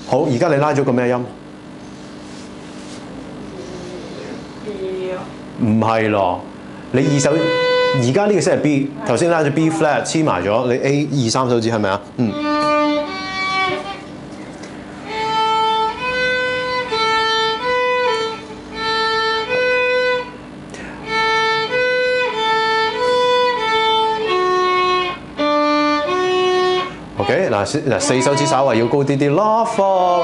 好，而家你拉咗個咩音？唔係咯，你二手而家呢個先係 B， 頭先拉咗 B flat 黐埋咗，你 A 2、3手指係咪啊？嗯。OK， 嗱4手指稍為要高啲啲 La Fa。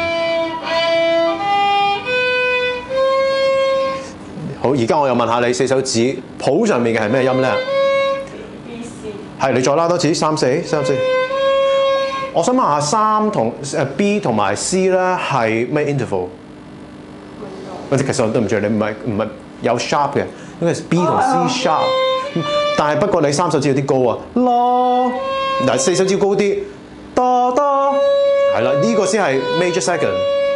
好，而家我又問下你4手指譜上面嘅係咩音咧 ？B C。 係，你再拉多次3、4。我想問下3同B 同埋 C 咧係咩 interval？ 其實我對唔住，你唔係有 sharp 嘅，因為 B 同 C sharp。但係不過你3手指有啲高啊 ，La。嗱4手指高啲，哆哆，係啦，呢個先係 major second。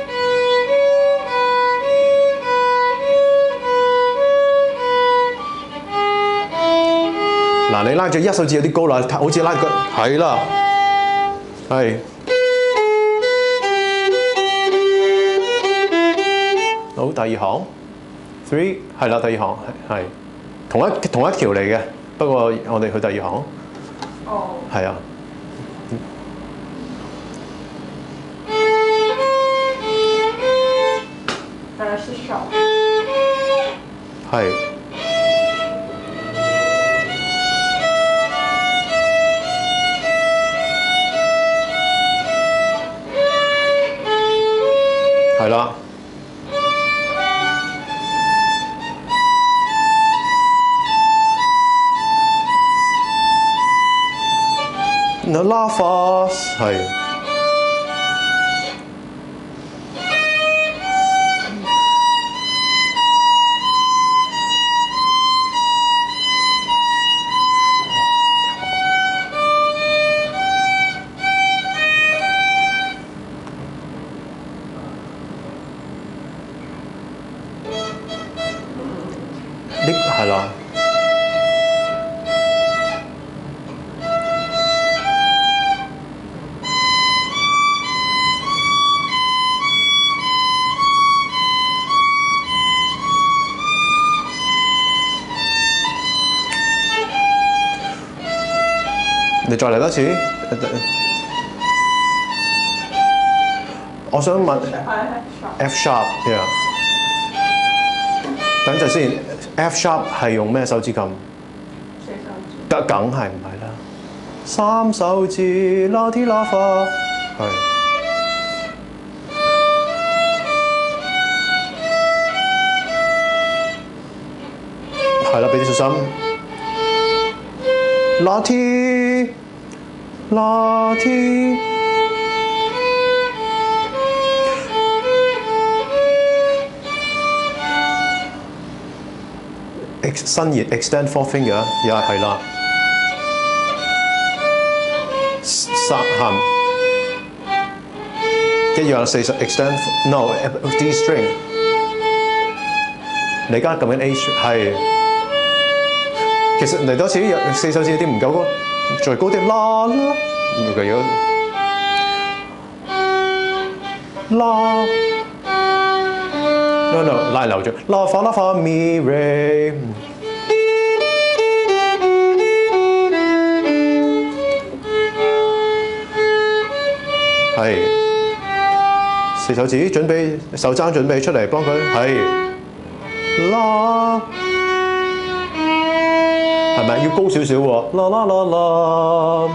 嗱，你拉咗1手指有啲高啦，好似拉個係啦，係。好，第2行 ，3 係啦，第2行係同一條嚟嘅，不過我哋去第2行。 哦。 係啊。 是手。 係。係啦。La Fa 係。係啦。你再嚟多次。我想問 F sharp，yeah。等陣先 ，F sharp 係用咩手指撳？4 手指。 梗係唔係啦？3手指 La Ti La Fa 係。係啦，俾啲小心。La Ti La Ti。伸延 extend fourth finger， 又係啦。一樣4手 extend no D string。你而家撳緊 A 係。其實嚟多次4手指有啲唔夠高，再高啲啦啦。唔該要啦。No， 拉漏咗。La Fa La Fa Mi Re。係。4手指準備手踭準備出嚟幫佢係。啦。係咪要高少少喎？啦啦啦啦。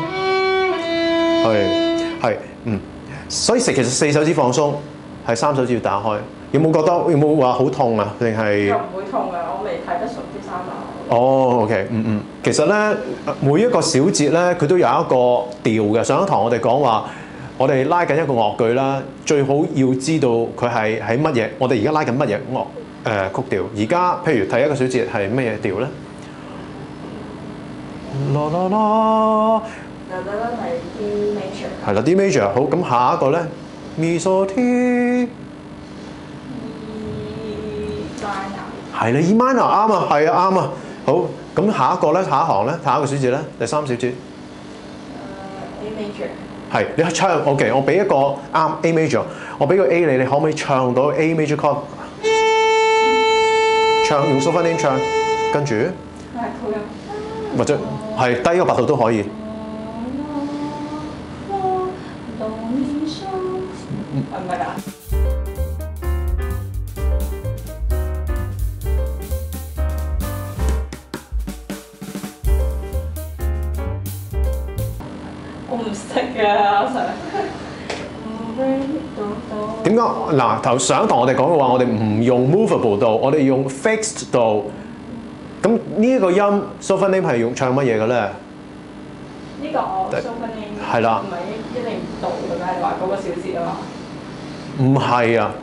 係。所以其實4手指放鬆，係3手指要打開。有冇話好痛啊？定係？又唔會痛嘅，我未睇得熟啲3把。哦 ，OK， 其實咧，每一個小節咧，佢都有一個調嘅。上一堂我哋講話，我哋拉緊一個樂句啦，最好要知道佢係喺乜嘢。我哋而家拉緊乜嘢曲調？而家譬如睇一個小節係乜嘢調咧？啦啦啦。係 D major。係啦 ，D major。好，咁下一個咧 ，Mi So Ti。係啦 ，E minor 啱啊，係啊，啱啊。好，咁下一個咧，下一行咧，下一個小節咧，第3小節。 A major。 係你唱 OK， 我俾一個啱 A major， 我俾個 A 你，你可唔可以唱到 A major chord？ 唱用 soft name 唱，跟住或者係低個八度都可以。 唔係啊！我唔識㗎，我想。 點解嗱？上一堂我哋講嘅話，我哋唔用 movable 度，我哋用 fixed 度。咁呢一個音 soft name 係用唱乜嘢嘅咧？ 呢個 soft name 係啦， 唔係一定度嘅咩？你話嗰個小節啊嘛？ 唔係啊。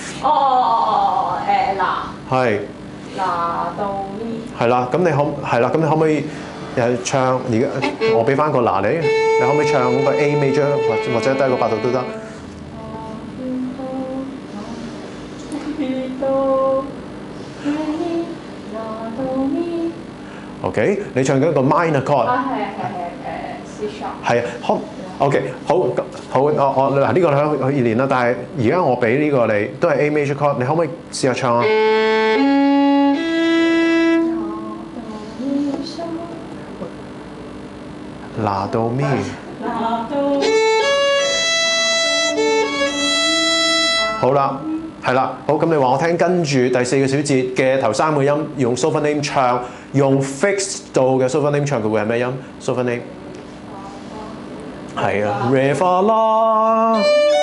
嗱。係。 嗱到咪。 係啦，咁你可唔可以唱？而家我俾翻個嗱你，你可唔可以唱個 A major 或者低個八度都得？OK， 你唱緊一個 minor chord。 C sharp。 係啊，好 OK， 好，我嗱呢個可以練啦，但係而家我俾呢個你都係 A major chord， 你可唔可以試下唱啊？嗱到咪。好啦，係啦，好咁你話我聽，跟住第四個小節嘅頭三個音用 soft name 唱，用 fixed 度嘅 soft name 唱，佢會係咩音 ？soft name 係啊 ，re fa la。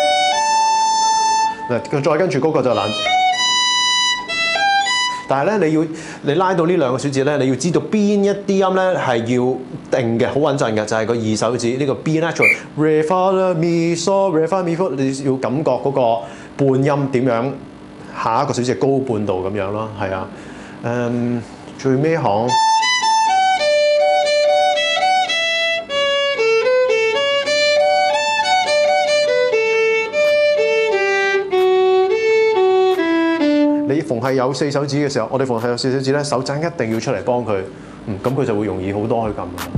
嗱，再跟住嗰個就難。但係咧，你拉到呢兩個小節咧，你要知道邊一啲音咧係要定嘅，好穩陣嘅，就係個二手指呢個 B natural re fa la mi so re fa mi fa， 你要感覺嗰個半音點樣，下一個小節高半度咁樣咯，係啊，最尾行。你逢係有四手指嘅時候，我哋逢係有四手指咧，手踭一定要出嚟幫佢，咁佢就會容易好多去撳。